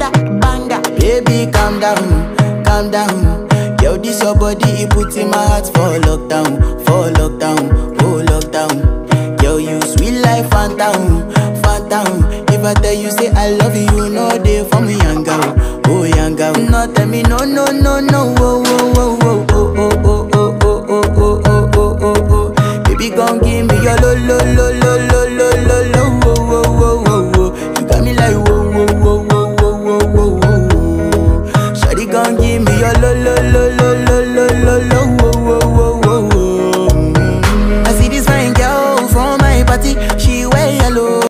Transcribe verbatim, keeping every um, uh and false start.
banger, banger. Baby, calm down, calm down. Yo, this your body, it puts in my heart for lockdown, for lockdown, oh lockdown. Yo, you sweet life, phantom, phantom. If I tell you say I love you, no day for me, young girl, oh young girl. No tell me no, no, no, no, oh, oh, oh, oh.